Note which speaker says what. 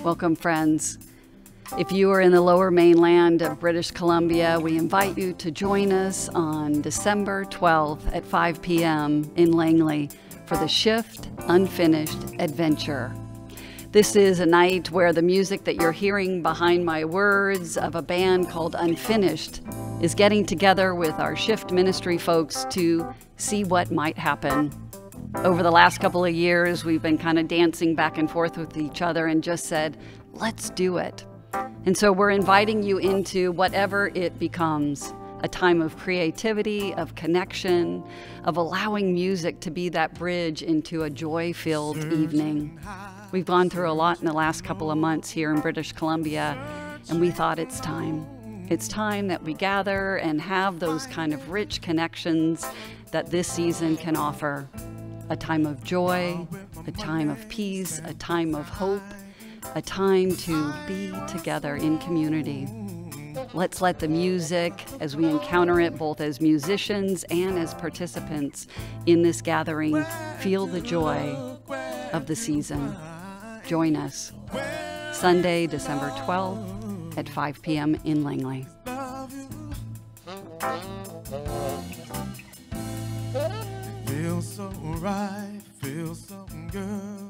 Speaker 1: Welcome, friends. If you are in the lower mainland of British Columbia, we invite you to join us on December 12th at 5 p.m. in Langley for the Shift Unfinished Adventure. This is a night where the music that you're hearing behind my words of a band called Unfinished is getting together with our Shift Ministry folks to see what might happen. Over the last couple of years, we've been kind of dancing back and forth with each other and just said, let's do it. And so we're inviting you into whatever it becomes, a time of creativity, of connection, of allowing music to be that bridge into a joy-filled evening. We've gone through a lot in the last couple of months here in British Columbia, and we thought it's time. It's time that we gather and have those kind of rich connections that this season can offer. A time of joy, a time of peace, a time of hope, a time to be together in community. Let's let the music, as we encounter it both as musicians and as participants in this gathering, feel the joy of the season. Join us Sunday, December 12th at 5 p.m. in Langley.
Speaker 2: Feels so right, feels so good.